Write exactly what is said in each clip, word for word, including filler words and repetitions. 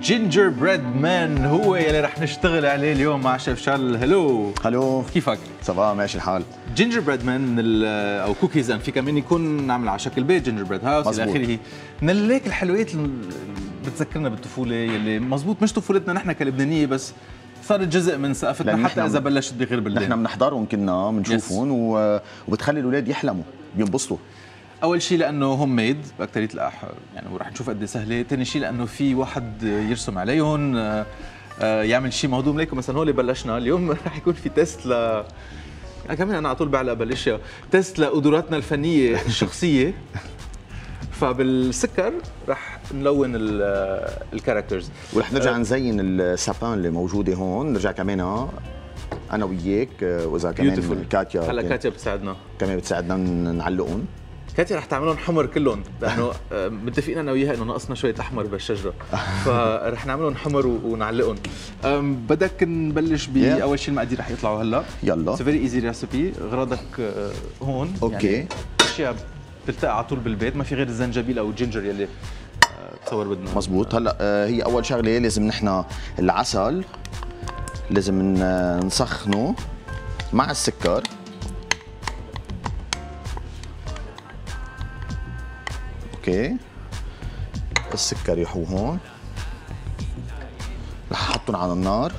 جينجر بريد مان هو يلي رح نشتغل عليه اليوم مع شيف شارل. هلو هلو، كيفك؟ صباح ماشي الحال. جينجر بريد مان او كوكيز، في كمان يكون نعمل على شكل بيت جينجر بريد هاوس الى اخره، من هيك الحلويات اللي بتذكرنا بالطفوله، يلي مزبوط مش طفولتنا نحن كلبنانيه بس صارت جزء من ثقافتنا حتى اذا بلشت بغير بلدان. نحن بنحضرهم كنا بنشوفهم وبتخلي الاولاد يحلموا بينبسطوا. اول شيء لانه هوم ميد باكثريه الأح... يعني ورح نشوف قد ايه سهله، ثاني شيء لانه في واحد يرسم عليهم يعمل شيء مهضوم ليكم. مثلا هون بلشنا اليوم رح يكون في تيست ل كمان انا على طول بعلق بالاشياء، تيست لقدراتنا الفنيه الشخصيه. فبالسكر رح نلون الكاركترز ورح نرجع أه نزين السابان اللي موجوده هون، نرجع كمان انا وياك، واذا كمان كاتيا هلا كاتيا بتساعدنا كمان بتساعدنا نعلقهم. كاتيا رح تعملهم حمر كلهم لانه متفقين انا وياها انه ناقصنا شويه احمر بالشجره، فرح نعملهم حمر ونعلقهم. بدك نبلش باول شيء المقادير رح يطلعوا هلا. يلا اتس فيري ايزي ريسيبي. اغراضك هون اوكي، يعني اشياء بتلتقى على طول بالبيت، ما في غير الزنجبيل او الجينجر يلي تصور بدنا. مزبوط. هلا هي اول شغله لازم نحن العسل لازم نسخنه مع السكر. اوكي، السكر يحو هون، رح احطهم على النار.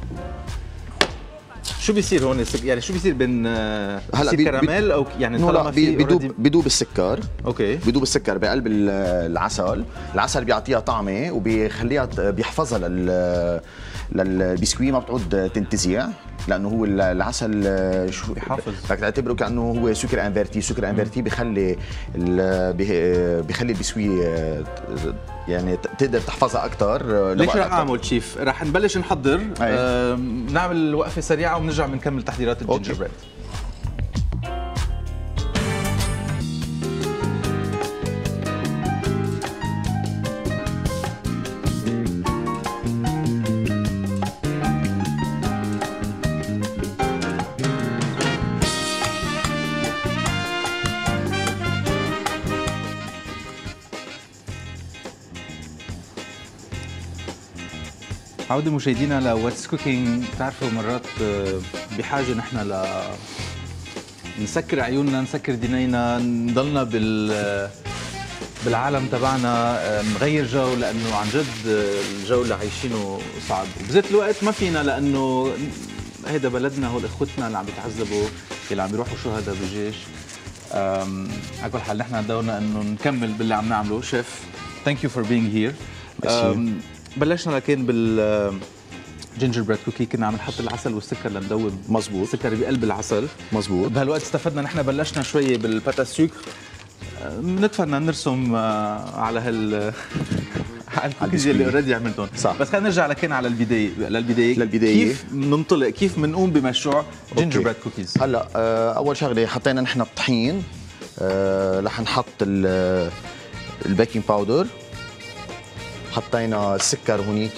شو بيصير هون يعني شو بيصير بين هلا بي كراميل او يعني طالما في بدوب بدوب السكر. اوكي، بدوب السكر بقلب العسل، العسل بيعطيها طعمه وبيخليها بيحفظها لل للبسكوي، ما بتعود تنتزع لانه هو العسل شو بيحافظ، بدك تعتبره كانه هو سكر انفرتي. سكر انفرتي بيخلي بيخلي البسكوي يعني تقدر تحفظها اكثر. ليش رح اعمل شيف؟ رح نبلش نحضر، آه نعمل وقفه سريعه ونرجع بنكمل تحضيرات الجينجر بريد. عودة مشاهدينا لواتس كوكينج. بتعرفوا مرات بحاجة نحن ل نسكر عيوننا، نسكر دينينا، نضلنا بال بالعالم تبعنا، نغير جو، لأنه عن جد الجو اللي عايشينه صعب، وبذات الوقت ما فينا لأنه هيدا بلدنا، هول إخوتنا اللي عم بيتعذبوا، اللي عم بيروحوا شهداء بالجيش. على كل حال نحن دورنا إنه نكمل باللي عم نعمله. شيف ثانك يو فور بينج هير. بلشنا لكن بال جينجر بريد كوكي كنا عم نحط العسل والسكر لندوب. مزبوط، السكر بقلب العسل. مزبوط. بهالوقت استفدنا نحن بلشنا شويه بالباتا سوكر، ندفعنا نرسم على هال على الكوكيز اللي اوريدي عملتهم. صح. بس خلينا نرجع لكن على البدايه للبدايه للبدايه كيف ننطلق، كيف بنقوم بمشروع جينجر بريد كوكيز. هلا اول شغله حطينا نحن الطحين، رح نحط البيكنج باودر، حطينا السكر هونيك،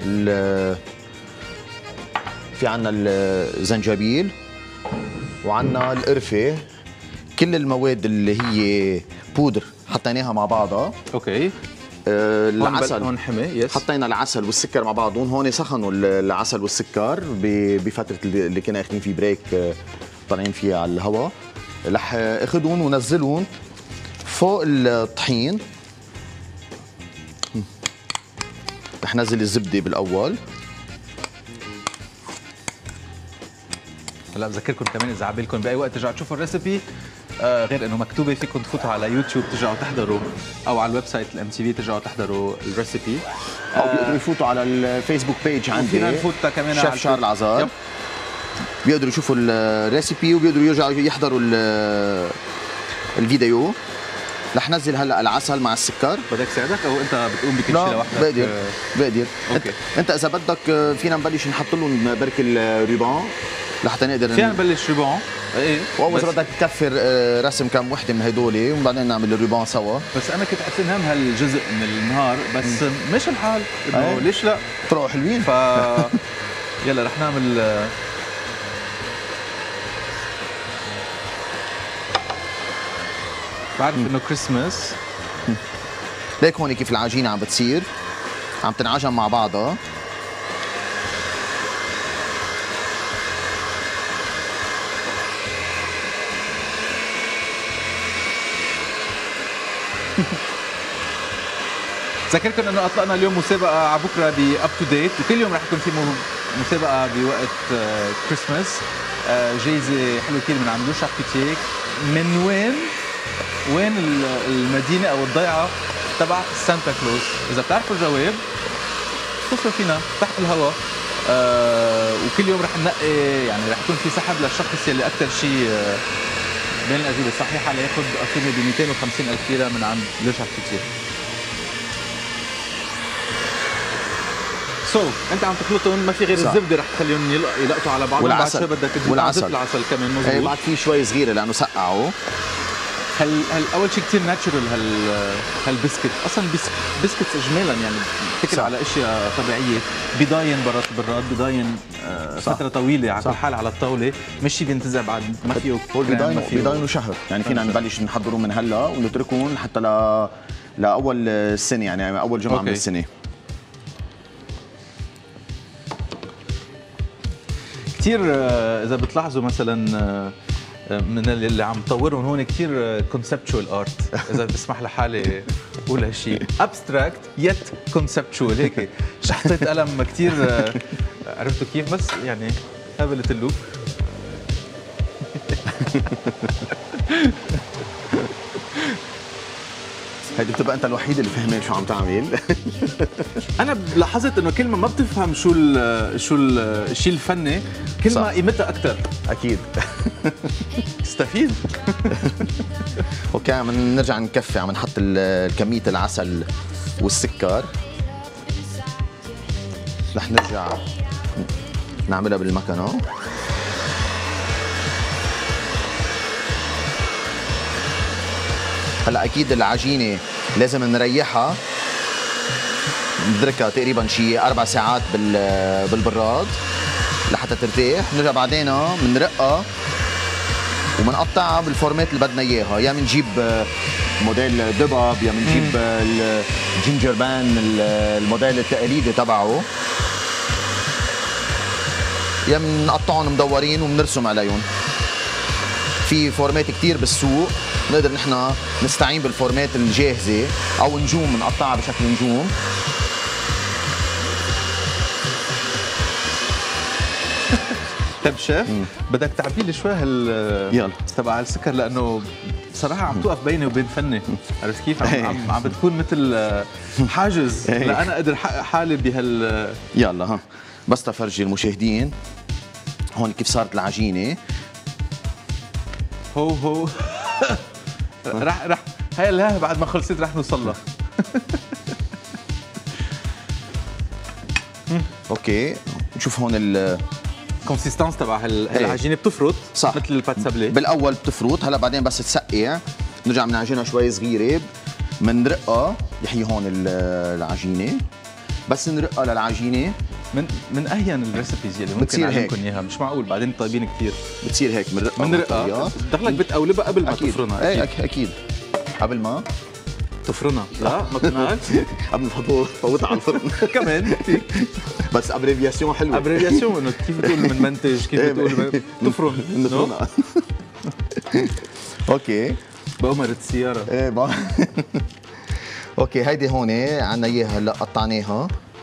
في عنا الزنجبيل وعنا القرفة، كل المواد اللي هي بودر حطيناها مع بعضها. اوكي. آه العسل هون حمي. يس. حطينا العسل والسكر مع بعضهم. هون سخنوا العسل والسكر بفترة اللي كنا اخذين فيه بريك، طالعين فيها على الهواء. رح اخذهم ونزلهم فوق الطحين. رح نزل الزبده بالاول. هلا بذكركم كمان اذا عبالكم باي وقت ترجعوا تشوفوا الريسبي، آه غير انه مكتوبه، فيكم تفوتوا على يوتيوب ترجعوا تحضروا، او على الويب سايت الام تي في ترجعوا تحضروا الريسبي، او آه بيقدروا يفوتوا على الفيسبوك بيج عندي، فينا نفوت كمان شيف شارل عزار. بيقدروا يشوفوا الريسبي وبيقدروا يرجعوا يحضروا الفيديو. رح نزل هلا العسل مع السكر. بدك ساعدك او انت بتقوم بكل شيء لوحدك؟ بقدر بقدر. اوكي. انت اذا بدك فينا نبلش نحط لهم برك الريبان لحتى نقدر فينا نبلش ريبان. ايه، واول شيء بدك تكفر رسم كم وحده من هدول وبعدين نعمل الريبان سوا. بس انا كنت قلت لهم هالجزء من النهار بس م. مش الحال انه أيه. ليش لا طلعوا حلوين. ف يلا رح نعمل بعرف انه كريسماس. ليك هون كيف العجينه عم بتصير. عم تنعجن مع بعضها. ذكركم انه اطلقنا اليوم مسابقه على بكره باب تو ديت، وكل يوم رح يكون في مسابقه بوقت كريسماس. جايزه حلوه كثير من عند لو شاركوتير. من وين؟ وين المدينه او الضيعه تبع سانتا كلوز؟ اذا بتعرفوا الجواب اتصلوا فينا تحت الهواء. أه وكل يوم رح ننقي، يعني رح يكون في سحب للشخص يلي اكثر شيء بين الاجوبه الصحيحه لياخذ قيمه ب مئتين وخمسين ألف ليره من عند لو شاركوتير. سو so, انت عم تخلطهم، ما في غير صح. الزبده رح تخليهم يلقطوا على بعضهم. والعسل. بعد شوي بدك تضيف والعسل العسل كمان. مظبوط. ايه بعد في شوي صغيره لانه سقعوا. هل هل اول شيء كثير ناتشرال هال هالبسكت، اصلا بسكت اجمالا يعني بتكل على اشياء طبيعيه، بضاين برات براد، بضاين آه فتره طويله على كل حال على الطاوله، مش شيء بينتزع بعد، ما فيه هو بضاينوا بضاينوا شهر، يعني فينا نبلش نحضرهم من هلا ونتركهم حتى ل لاول السنه، يعني اول جمعه من السنه. كثير اذا بتلاحظوا مثلا من اللي عم طورهم هون كثير كونسبتشوال ارت، اذا بسمح لحالي اقول هالشيء، ابستراكت يت كونسبتشوال، هيك شحطيت قلم كثير، عرفتوا كيف؟ بس يعني هبلت اللوب. هيدي بتبقى انت الوحيد اللي فهمان شو عم تعمل. انا لاحظت انه كل ما ما بتفهم شو ال شو ال الشيء الفني، كل ما قيمتها اكثر. اكيد. تستفيد. اوكي، عم نرجع نكفي، عم نحط كميه العسل والسكر. رح نرجع نعملها بالمكنه. هلا اكيد العجينه لازم نريحها، نتركها تقريبا شي اربع ساعات بالبراد لحتى ترتاح. نرجع بعدين بنرقها وبنقطعها بالفورمات اللي بدنا اياها، يا بنجيب موديل دبب، يا بنجيب الجينجر بان الموديل التقليدي تبعه، يا بنقطعهم مدورين وبنرسم عليهم. في فورمات كتير بالسوق نقدر نحن نستعين بالفورمات الجاهزه او نجوم نقطعها بشكل نجوم. طيب شيف، بدك تعبي لي شوي هال يلا تبع السكر، لانه بصراحه عم توقف بيني وبين فني، عرفت كيف؟ عم عم, عم بتكون مثل حاجز لا انا قادر حقق حالي بهال. يلا ها بس تفرجي المشاهدين هون كيف صارت العجينه. هو هو رح رح هاي الها بعد ما خلصت رح نوصل لها. اوكي نشوف هون ال الكونسيستانس تبع هالعجينه بتفرط صح مثل البات سابلي. بالاول بتفرط، هلا بعدين بس تسقع نرجع بنعجنها شوي صغيره، بنرقها. يحيي هون العجينه، بس نرقها للعجينه. من من اهين الريسبيز اللي ممكن اعلمكم اياها، مش معقول بعدين طيبين كثير. بتصير هيك بنرقها بنرقها دخلك بتقولبها قبل ما تفرنها. ايه اكيد اكيد قبل ما تفرنها. لا ما كناش قبل الفطور فوتها على الفرن كمان. بس ابريفياسيون حلوه، ابريفياسيون انه كيف بتقول من منتج، كيف بتقول تفرن نفرنها. اوكي بأمرة السياره. ايه بقى. اوكي هيدي هون عندنا اياها هلا قطعناها.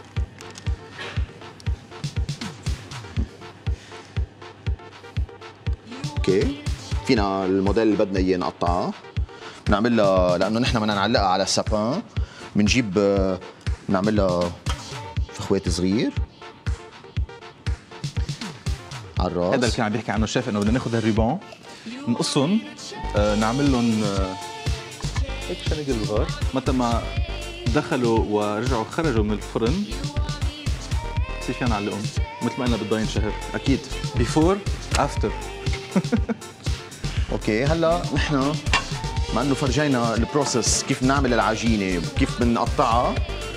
اوكي فينا الموديل اللي بدنا اياه نقطعه، بنعمل لها لانه نحن بدنا نعلقها على السابان، بنجيب بنعمل لها فخوات صغير على الراس. هذا اللي كان عم بيحكي عنه الشيف، انه بدنا ناخذ هالريبون نقصهم، آه نعمل لهم آه هيك شنقل صغار، متى ما دخلوا ورجعوا خرجوا من الفرن بصير فينا نعلقهم مثل ما قلنا بالضاين شهر. اكيد بيفور افتر. اوكي هلا نحن مع انه فرجينا البروسيس كيف بنعمل العجينه كيف بنقطعها،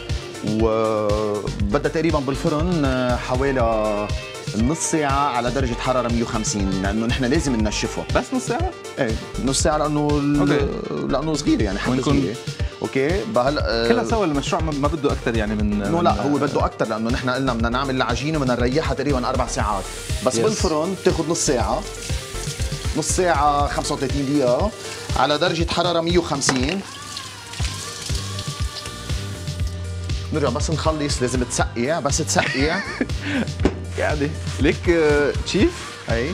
وبدها تقريبا بالفرن حوالي نص ساعة على درجة حرارة مية وخمسين، لأنه نحن لازم ننشفها. بس نص ساعة؟ ايه نص ساعة لأنه لأنه صغير يعني حبة صغيرة. اوكي هلا كلها سوا المشروع ما بده اكثر يعني من نو لا هو بده اكثر لانه نحن قلنا بدنا نعمل العجينه بدنا نريحها تقريبا اربع ساعات بس yes. بالفرن بتاخذ نص ساعه نص ساعه خمسة وثلاثين دقيقه على درجه حراره مية وخمسين. نرجع بس نخلص لازم تسقيع بس تسقيع يعني ليك تشيف اي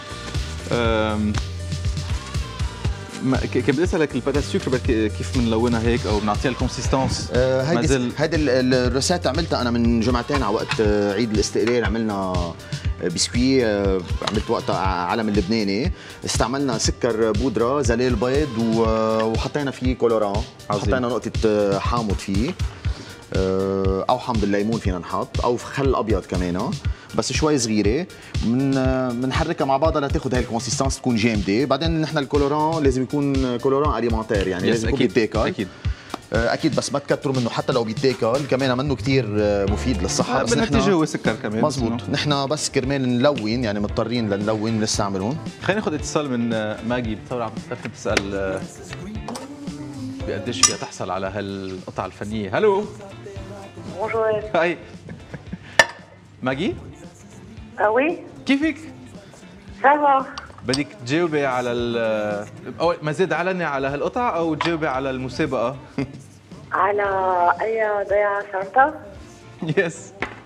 كيف بدي اسالك الباتات سكر كيف بنلونها هيك او بنعطيها الكونسيستانس؟ هيدي هيدي الريسيت عملتها انا من جمعتين على وقت عيد الاستقلال. عملنا بسكوي عملت وقتها علم اللبناني. استعملنا سكر بودره زلال بيض وحطينا فيه كولوران. حطينا نقطه حامض فيه او حامض الليمون فينا نحط او خل ابيض كمان بس شوي صغيره. من بنحركها مع بعضها لتاخذ هاي الكونسيستانس تكون جامده. بعدين نحن الكولوران لازم يكون كولوران اليمونتير يعني لازم يكون بيتاكل اكيد اكيد بس ما تكتروا منه حتى لو بيتاكل كمان منه كثير مفيد للصحه. بس بالنتيجه هو سكر كمان مزبوط. نحن بس كرمال نلون يعني مضطرين لنلون نستعملهم. خلينا ناخذ اتصال من ماجي بتصور عم تسال بقديش فيها تحصل على هالقطعه الفنيه. هلو بونجور. هاي ماجي. اه وي كيفك؟ سافا. بدك تجاوبي على ال أو مزيد علني على هالقطع او تجاوبي على المسابقه؟ على اي ضيعه سانتا؟ يس.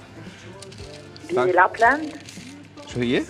بلابلاند. شو هي؟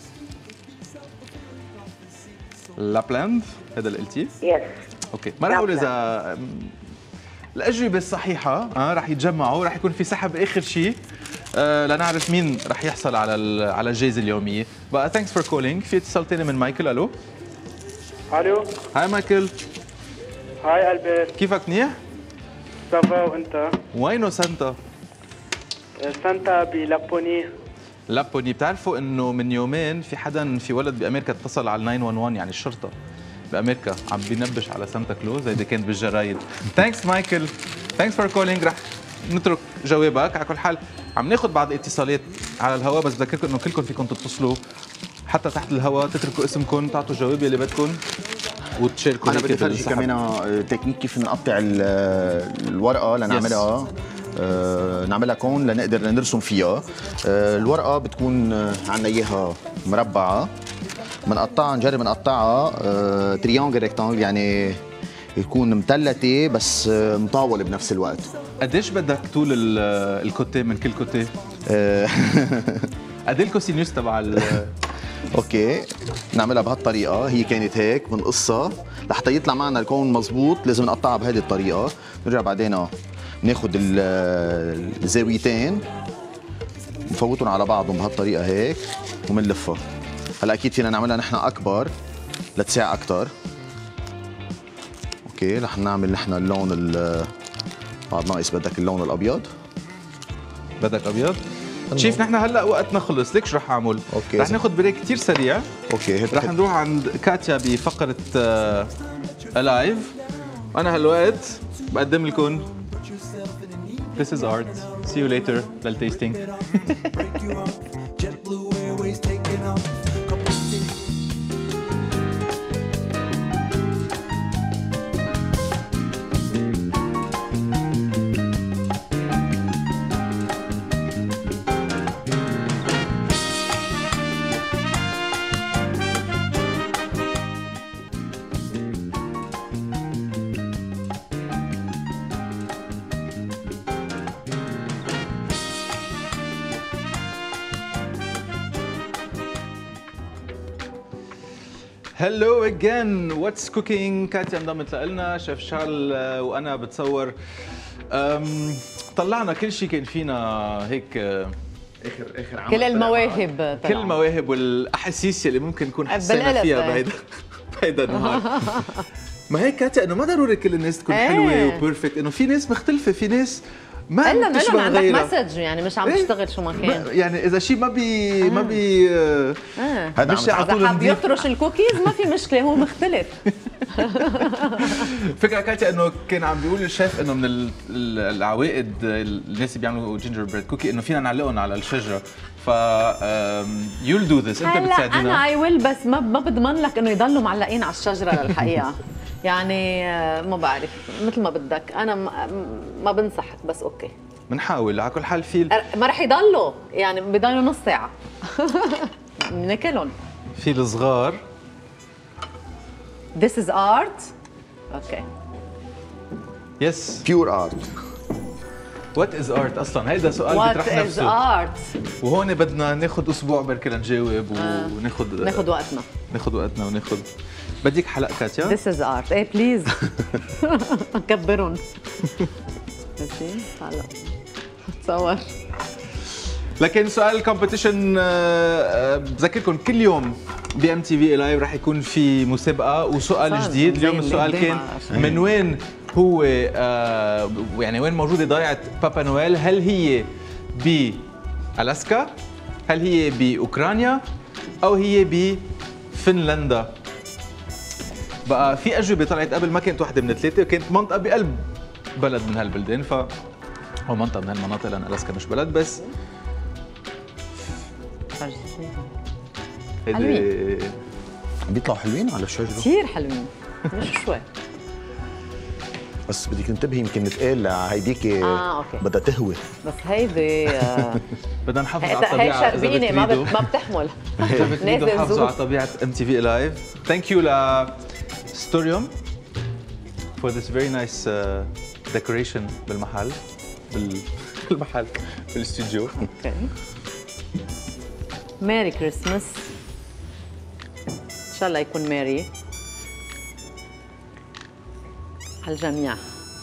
لابلاند هذا اللي قلتيه؟ يس. اوكي ما رح اقول اذا الاجوبه الصحيحه اه رح يتجمعوا رح يكون في سحب اخر شيء آه لنعرف مين رح يحصل على على الجائزه اليوميه. بقى ثانكس فور كولينج. في اتصال ثاني من مايكل. الو الو. هاي مايكل. هاي البير. كيفك منيح؟ سافا وانت؟ وينه سانتا؟ سانتا بلابوني. لابوني. بتعرفوا انه من يومين في حدا في ولد بامريكا اتصل على تسعة واحد واحد يعني الشرطه بامريكا عم بينبش على سانتا كلوز. هيدي كانت بالجرايد. ثانكس مايكل. ثانكس فور كولينج. رح نترك جوابك. على كل حال عم ناخذ بعض الاتصالات على الهواء بس بذكركم انه كلكم فيكم تتصلوا حتى تحت الهواء تتركوا اسمكم تعطوا جواب اللي بدكم وتشاركوا. انا بدي افرجي كمان تكنيك كيف نقطع الورقه لنعملها آه نعملها كون لنقدر نرسم فيها. آه الورقه بتكون عندنا اياها مربعه بنقطعها نجرب نقطعها آه تريانجل ريكتانجل يعني يكون مثلثه بس مطاوله بنفس الوقت. قديش بدك طول الكوتيه من كل كوتيه؟ قد ايه الكوسينوس تبع اوكي نعملها بهالطريقه. هي كانت هيك بنقصها لحتى يطلع معنا الكون مزبوط لازم نقطعها بهذه الطريقه. نرجع بعدين ناخذ الزاويتين نفوتهم على بعضهم بهالطريقه هيك وبنلفها. هلا اكيد فينا نعملها نحن اكبر لتساع اكثر. اوكي رح نعمل نحن اللون بعد ناقص بدك اللون الابيض. بدك ابيض؟ شيف نحن هلا وقتنا خلص. ليك شو رح اعمل؟ اوكي رح ناخذ بريك كثير سريع. اوكي رح نروح عند كاتيا بفقره الايف. انا هالوقت بقدم لكم This is art. See you later للتيستينج. هلو اجين. واتس كوكينج. كاتيا انضمت لنا. شيف شارل وانا بتصور طلعنا كل شيء كان فينا هيك اخر اخر عمل. كل المواهب كل المواهب والاحاسيس اللي ممكن نكون حسينا فيها بهيدا بهيدا النهار. ما هيك كاتيا انه ما ضروري كل الناس تكون ايه. حلوه وبيرفكت. انه في ناس مختلفه. في ناس ما الا بتشبه عندك غيرها. مسج يعني مش عم ايه؟ تشتغل شو ما كان. يعني اذا شيء ما بي ما بي هذا مش على طول اذا حب نضيف. يطرش الكوكيز ما في مشكله هو مختلف. فكرة كاتيا انه كان عم بيقول الشيف انه من ال- ال- العوائد الناس اللي بيعملوا جينجر بريد كوكي انه فينا نعلقهم على الشجره. ف يول دو ذس. انت هلا بتساعدينا. انا اي ويل بس ما ما بضمن لك انه يضلوا معلقين على الشجره للحقيقه. يعني آه، ما بعرف مثل ما بدك، انا ما, ما بنصحك بس اوكي. بنحاول على كل حال. في أر- ما رح يضلوا يعني بضلوا نص ساعه بناكلهم. في الصغار. This is art. اوكي. يس. بيور ارت. وات از ارت اصلا؟ هيدا سؤال What بيطرح is نفسه. art؟ وهون بدنا ناخذ اسبوع بركي لنجاوب وناخذ ناخذ وقتنا. ناخذ وقتنا وناخذ. بديك حلق كاتيا؟ This is art. ايه بليز كبرهم. ماشي هلا تصور. لكن سؤال الكومبيتيشن بذكركم كل يوم بي ام تي في لايف رح يكون في مسابقه وسؤال صار جديد. زي اليوم اللي السؤال قدام كان عشان. من وين هو آه يعني وين موجوده ضيعه بابا نويل؟ هل هي بألاسكا؟ هل هي باوكرانيا؟ او هي بفنلندا؟ بقى في اجوبه طلعت قبل ما كانت وحده من الثلاثه، وكانت منطقه بقلب بلد من هالبلدان، ف او منطقه من هالمناطق لان الاسكا مش بلد بس. هيدي حلوين. بيطلعوا حلوين على الشجره كثير حلوين مش شوي. بس بدك تنتبهي يمكن تقال هيديك آه، أوكي. بدها تهوي. بس هيدي آه، بدنا نحافظ على هي الطبيعه اذا شربينه ما بتريدوا. بت- ما بتحمل. اذا بتريدوا نازل حافظوا زوق. على طبيعه ام تي في لايف. ثانك يو ل ستوريوم for this very nice uh, decoration بالمحل بال بالمحل بالاستوديو. اوكي. ميري كريسمس. ان شاء الله يكون ميري على الجميع.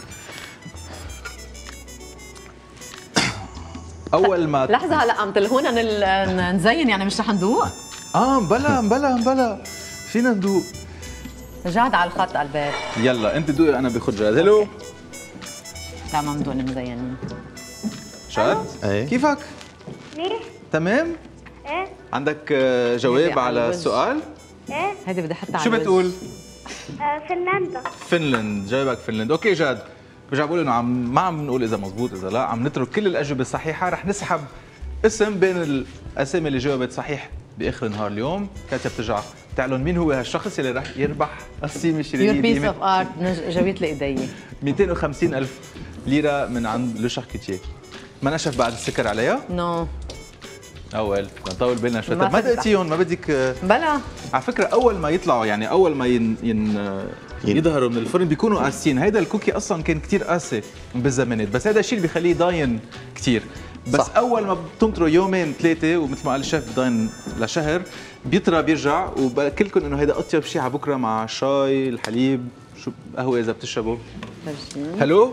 اول ما لحظة هلا عم تلهونا نل- نزين يعني مش رح ندوق؟ اه مبلا مبلا مبلا فينا ندوق. جاد على الخط البيت. يلا انت دوقي انا باخذ جاد. هلو لا ما ندوق المزينين. شاد ايه. كيفك؟ منيح؟ تمام؟ ايه؟ عندك آه، جواب هيدي على على الوجه. السؤال؟ ايه؟ هيدي بدي احطها على شو الوجه. بتقول؟ آه، فنلندا. فنلند. جايبك فنلند. اوكي جاد، برجع بقول انه عم ما عم نقول اذا مزبوط اذا لا، عم نترك كل الاجوبه الصحيحه. رح نسحب اسم بين الاسامي اللي جاوبت صحيح باخر نهار اليوم. كاتيا بترجع بتعلن مين هو هالشخص اللي رح يربح السيمه يور الشريريه بيس بقيمه اوف ارت جابت لي ايدي. مئتين وخمسين ألف ليره من عند لو شاركوتيه. ما نشف بعد السكر عليها؟ نو اول نطول بالنا شوي. ما طب ما فتح. دقتيهم؟ ما بدك آه، بلا على فكره اول ما يطلعوا يعني اول ما ين... ين... يظهروا من الفرن بيكونوا قاسيين. هيدا الكوكي اصلا كان كتير قاسي بالزمانات، بس هذا الشيء اللي بيخليه ضاين كتير. بس صح. اول ما بتنطروا يومين ثلاثه ومثل ما قال الشيف ضاين لشهر بيطرى بيرجع. وباكلكم انه هيدا اطيب شيء على بكره مع الشاي الحليب شو قهوه اذا بتشربوا. هلو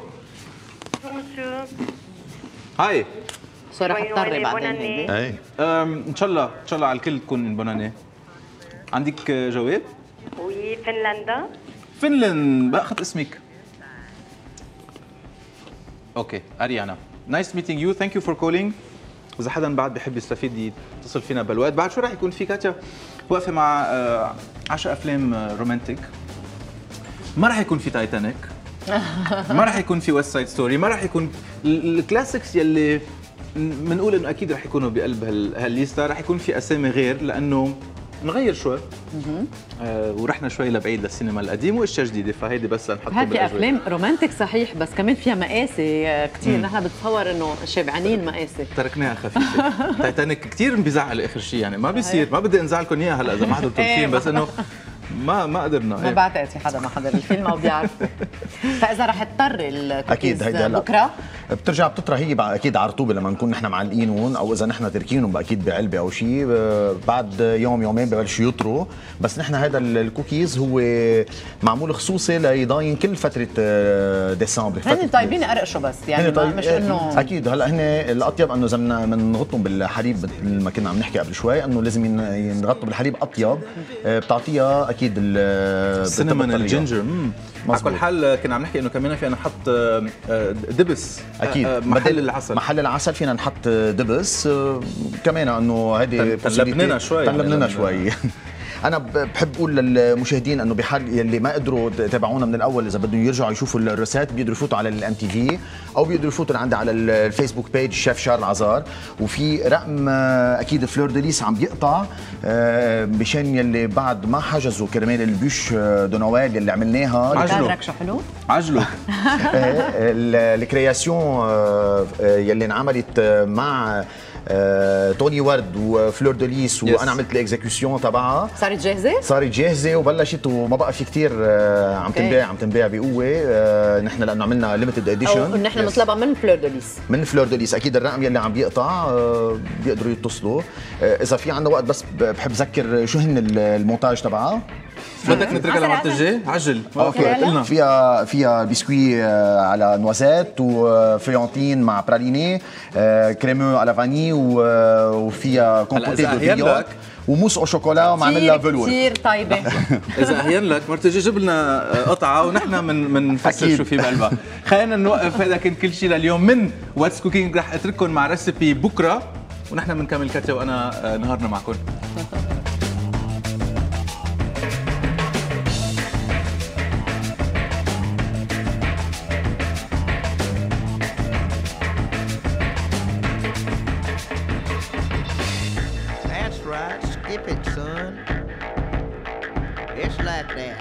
هاي. سو رح اضطر بعدين هيدي. ايه. أم، ان شاء الله ان شاء الله على الكل تكون بوناني. عندك آه، جواب؟ وي فنلندا. فنلند. باخذ اسمك. اوكي اريانا. نايس ميتينج يو. ثانك يو فور كولينج. واذا حدا بعد بحب يستفيد يتصل فينا بالوقت. بعد شو راح يكون في كاتيا واقفه مع آه، عشر افلام آه، رومانتيك. ما راح يكون في تايتانيك. ما راح يكون في ويست سايد ستوري. ما راح يكون ال- الكلاسيكس يلي بنقول انه اكيد راح يكونوا بقلب هال- هالليستا. راح يكون في اسامي غير لانه نغير شوي. آه ورحنا شوي لبعيد للسينما القديم واشياء جديده، فهيدي بس لنحطها هاي في افلام رومانتك صحيح بس كمان فيها مقاسي كثير. نحن بتصور انه شبعانين مقاسي. تركناها خفيفه. تايتانيك كثير بزعل اخر شيء يعني ما بيصير. ما بدي انزعلكم اياها هلا اذا ما حضرتوا الفيلم بس انه ما ما قدرنا. ما بعتقد في حدا ما حضر الفيلم او بيعرفه. فاذا رح تضطر الكوكيز اكيد هيدا هلا بكره بترجع بتطرى هي بقى اكيد على رطوبه لما نكون نحن معلقينهم، او اذا نحن تركينهم اكيد بعلبه او شيء بعد يوم يومين ببلشوا يطروا. بس نحن هذا الكوكيز هو معمول خصوصي ليضاين كل فتره ديسمبر. هن طيبين قرقشوا بس يعني ما مش انه اكيد. هلا هن الاطيب انه اذا بنغطهم بالحليب مثل ما كنا عم نحكي قبل شوي انه لازم ينغطوا بالحليب اطيب. بتعطيها اكيد السينمون الجينجر. على كل حال كنا عم نحكي انه كمان فينا نحط آه، آه، دبس. اكيد آه، محل بدل العسل. محل العسل فينا نحط دبس. آه، كمان انه هيدي تلبننا شوي. تلبننا شوي. انا بحب اقول للمشاهدين انه بحال يلي ما قدروا يتابعونا من الاول، اذا بدهم يرجعوا يشوفوا الريسات بيقدروا يفوتوا على الام تي في او بيقدروا يفوتوا عندي على الفيسبوك بيج شيف شارل عزار. وفي رقم اكيد فلور دو ليس عم بيقطع مشان يلي بعد ما حجزوا كرمال البوش دو نويل يلي عملناها. عجلوا شو حلو عجلوا الكرياسيون يلي انعملت مع توني ورد وفلور دو ليس وانا عملت الاكزيكيوشن تبعها. صارت جاهزه؟ صارت جاهزه وبلشت وما بقى في كثير عم تنباع عم تنباع بقوه. نحن لانه عملنا ليميتد اديشن نحن بنطلبها من فلور دو ليس. من فلور دو ليس اكيد الرقم يلي عم بيقطع بيقدروا يتصلوا. اذا في عندنا وقت بس بحب اذكر شو هن المونتاج تبعها. بدك نتركها للمرة الجاي؟ عجل. اوكي. فيها فيها بسكوي على نوازيت وفيونتين مع براليني، كريمو على فاني، وفيها كومبوتي دو فيوت وموس او شوكولا ومعمل لها فلور. كثير طيبه. اذا اهين لك مرة الجاي جيب لنا قطعه ونحن من بنفسر شو في بقلبها. خلينا نوقف. هذا كان كل شيء لليوم من واتس كوكينج. رح اترككم مع ريسيبي بكره ونحن بنكمل كاتيا وانا نهارنا معكم. Skip it, son. It's like that.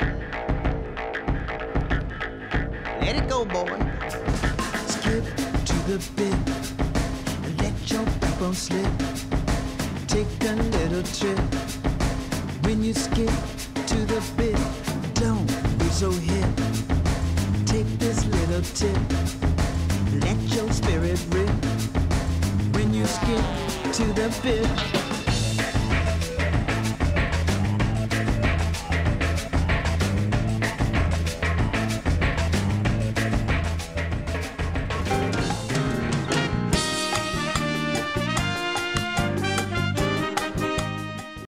Let it go, boy. Skip to the bit and let your backbone slip. Take a little trip. When you skip to the bit, don't be so hip. Take this little tip. Let your spirit rip. When you skip to the bit.